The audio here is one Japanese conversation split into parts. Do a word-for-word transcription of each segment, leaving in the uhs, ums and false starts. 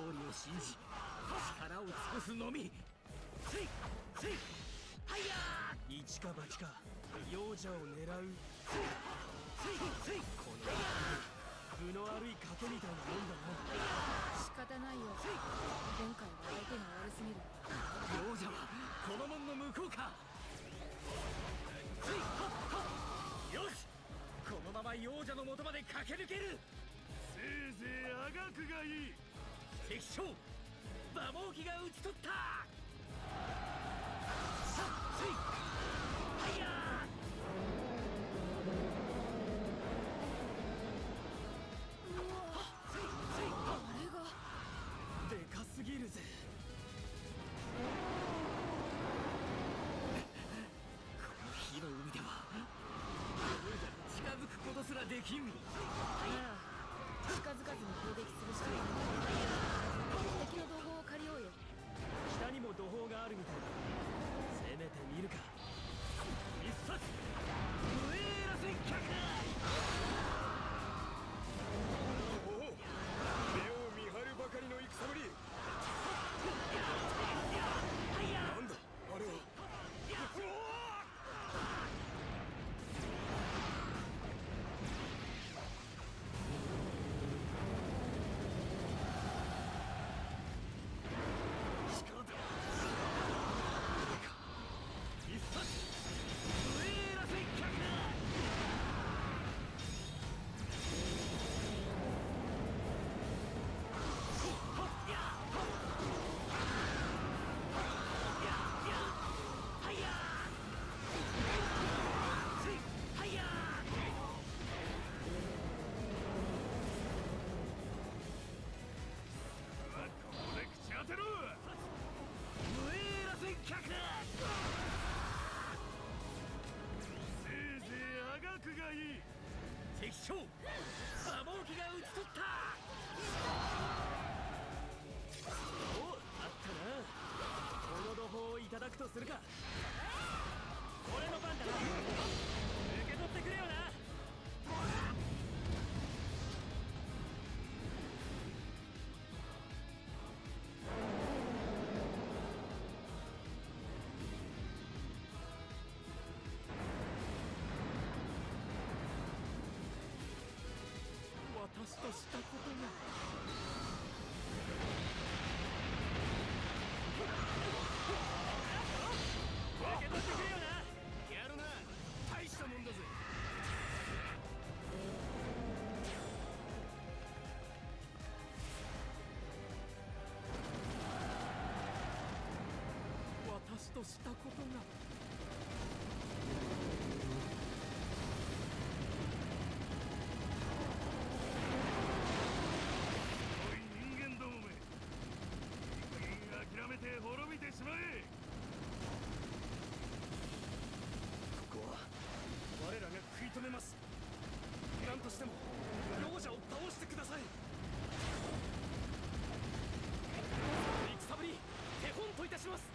勝利を信じ力を尽くすのみ。せいせいはやー、一か八か幼者を狙う。せいせいせい、この分の悪い賭けみたいなもんだな。 仕方ないよ、今回は相手が悪すぎる。 幼者はこの門の向こうか。せいはっはっ、よし、このまま幼者の元まで駆け抜ける。 せいぜいあがくがいい。 敵将馬毛機が討ち取った。さっせいはやー、 うわ、 せいせい、 あれがでかすぎるぜ。この火の海では近づくことすらできん。 なら近づかずに攻撃するしかない。敵の同胞を借りようよ。 北にも土砲があるみたいだ。攻めてみるか。一発無エラ戦脚。 おお、目を見張るばかりの戦ぶり。なんだあれは。せいぜいあがくがいい。 敵将馬毛機が討ち取った。おう、あったな。この土砲をいただくとするか。俺の番だな。受け取ってくれよな。私としたことが。受け取ってくれよな。 やるな、大したもんだぜ。 私としたことが。 諦めて滅びてしまえ。 ここは我らが食い止めます。何としても幼者を倒してください。戦ぶり手本といたします。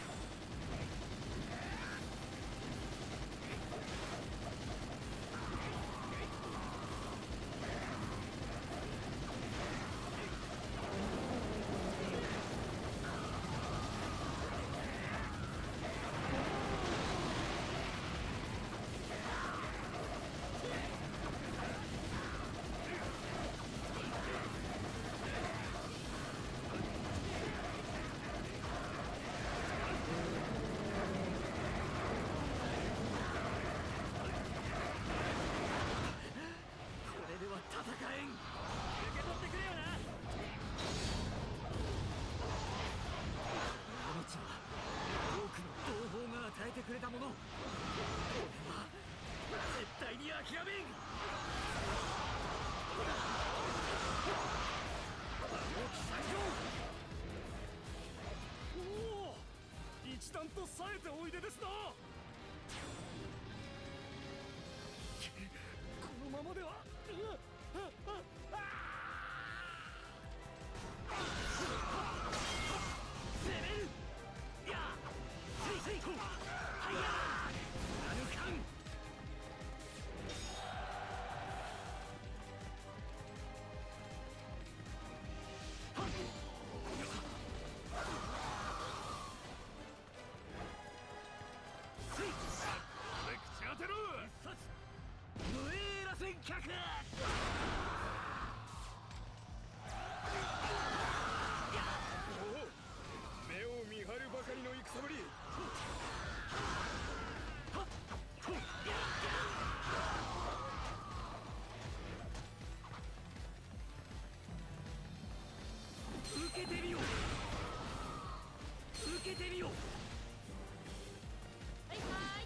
与えてくれたもの、俺は絶対に諦めん。おお、一段と冴えておいでですな。このままでは、うわっ、ああ攻める。いや、せいせいこう、はやー、アルカン。はっ、 受けてみよう受けてみようはいはい。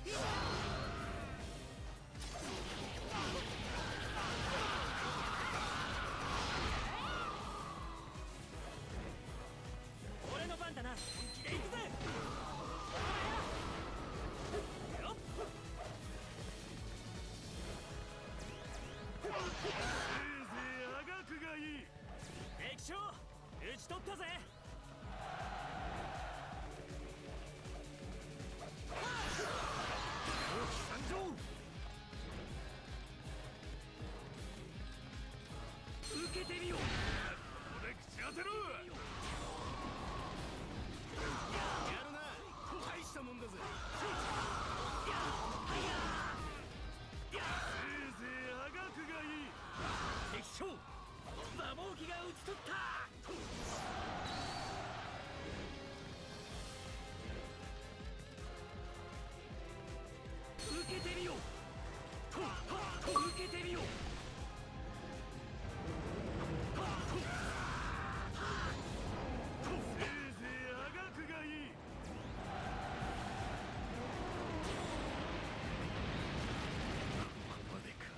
俺の番だな。本気で行くぜ。よっせいぜいあがくがいい。敵将討ち取ったぜ。王騎参上。受けてみよう。ここで口当てろ。やるな。大したもんだぜ。せいぜいあがくがいい。敵将馬毛機が討ち取った。受けてみよう。受けてみよう。せいぜいあがくがいい。ここまでか。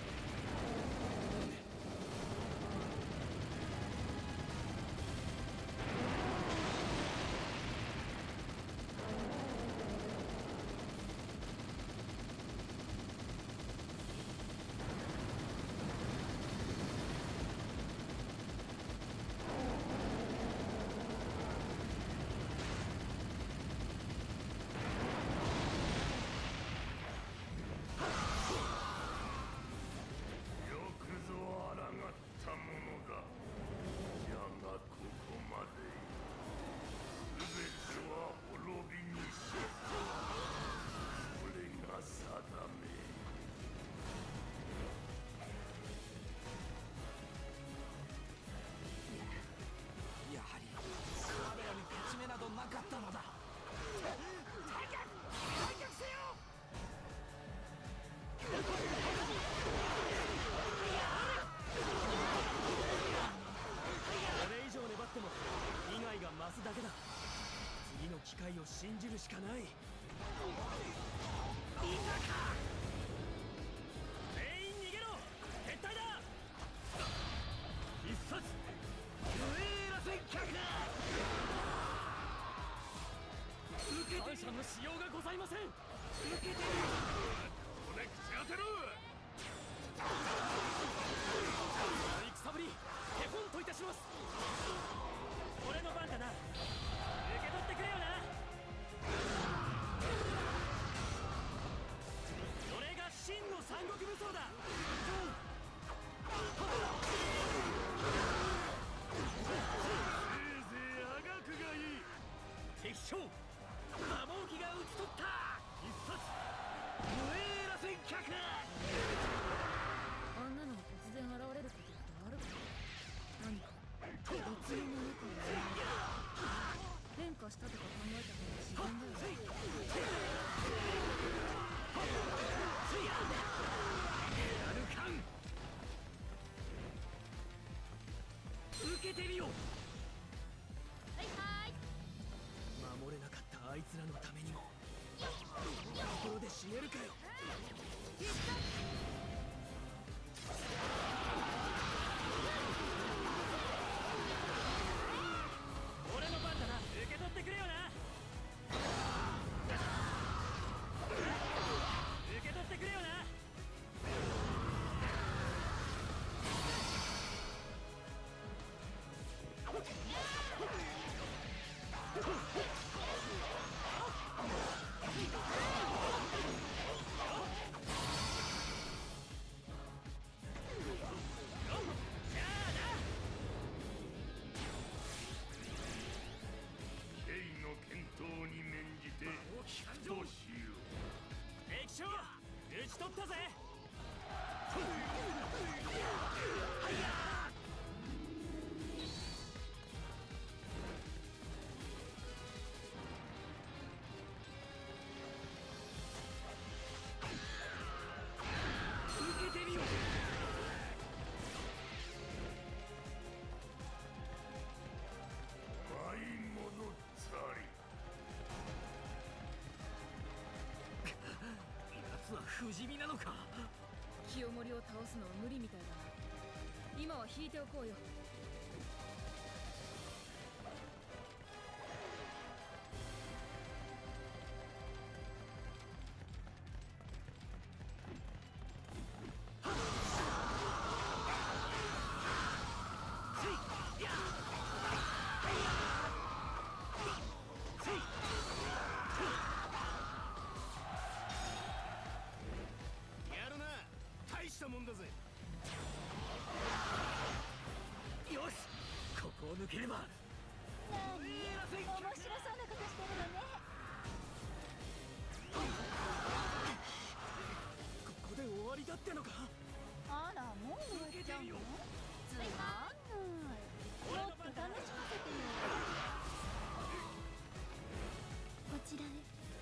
よくぞあらがったものだ。じゃがここまで。全ては滅びにしそれが定め。やはり彼らに勝ち目などなかったのだ。退却退却せよ。これ以上粘っても被害が増すだけだ。次の機会を信じるしかない。いたか。全員逃げろ。撤退だ。必殺グエーラ戦脚。受けて感謝のしようがございません。受けてみる。ここで口当てろ。戦ぶり手本といたします。俺の番だな。受け取ってくれよな。それが真の三国武装だ。せいぜいあがくがいい。敵将馬毛機が討ち取った。必殺グエーラ戦脚。 あんなの突然現れることってあるか。何か別のものか。変化したとか考えた方が自然だよ。 やるかん。受けてみよう。 はいはい。 守れなかったあいつらのためにも。ところで死ねるかよ。 必殺俺の番だな。受け取ってくれよな。受け取ってくれよな。 不死身なのか。 清盛を倒すのは無理みたいだな。今は引いておこうよ。 やるな、大したもんだぜ。 よし、ここを抜ければ。 なに面白そうなことしてるのね。 ここで終わりだってのか。 あら、もう終わっちゃうの？つまんない。もっと楽しませてよ。こちらへ。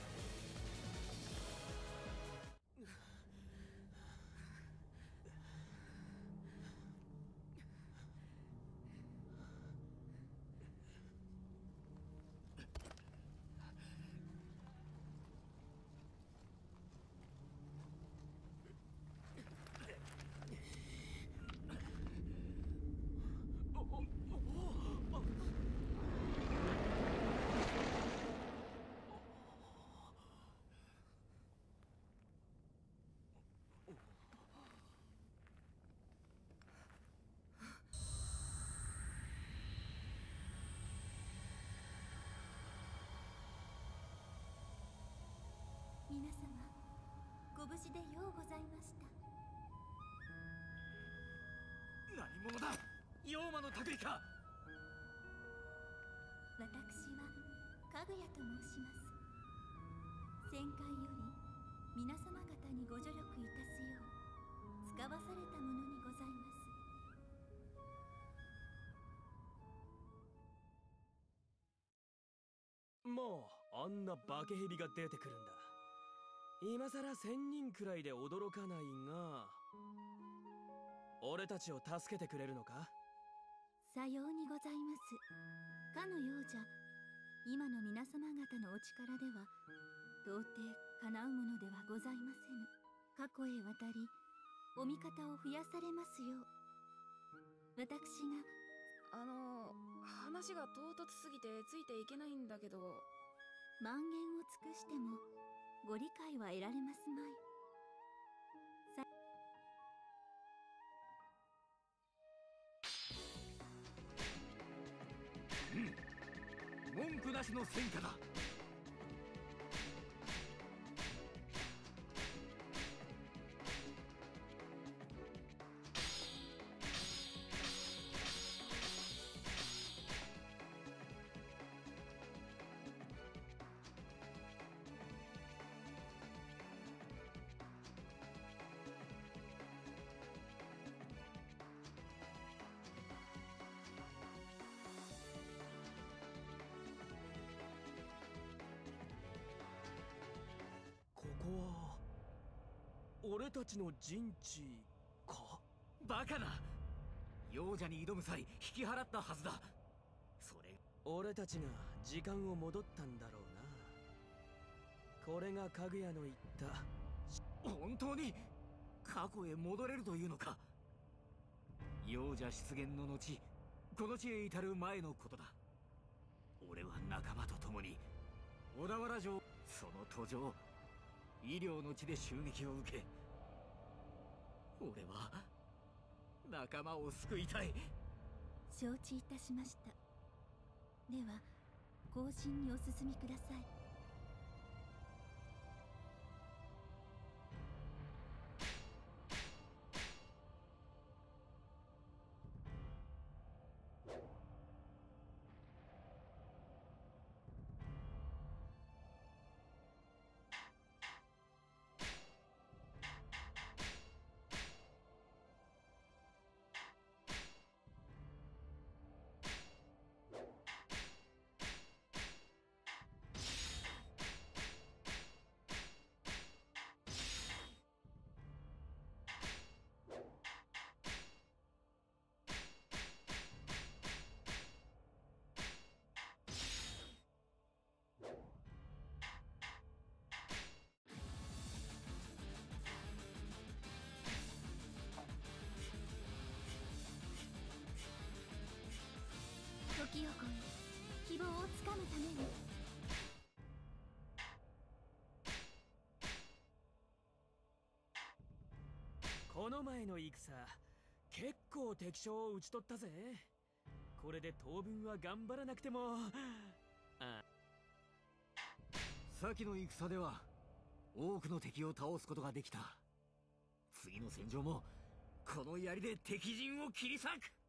皆様、ご無事でようございました。 何者だ。妖魔の類か。 私はかぐやと申します。先界より皆様方にご助力いたすよう使わされたものにございます。 もうあんな化け蛇が出てくるんだ。今さら千人くらいで驚かないが、俺たちを助けてくれるのか。 さようにございます。かのようじゃ、今の皆様方のお力では到底叶うものではございませぬ。過去へ渡りお味方を増やされますよう私が。 あの話が唐突すぎてついていけないんだけど。 満言を尽くしてもご理解は得られますまい。 文句なしの戦果だ。ここは俺たちの陣地か。バカな。幼者に挑む際引き払ったはずだ。それ俺たちが時間を戻ったんだろうな。これがかぐやの言った。本当に過去へ戻れるというのか。幼者出現の後、この地へ至る前のことだ。俺は仲間と共に小田原城、その途上医療の地で襲撃を受け、俺は仲間を救いたい。 承知いたしました。では後進にお進みください。 時を超え希望をつかむために。 この前の戦結構敵将を討ち取ったぜ。これで当分は頑張らなくても。あ先の戦では多くの敵を倒すことができた。次の戦場もこの槍で敵陣を切り裂く。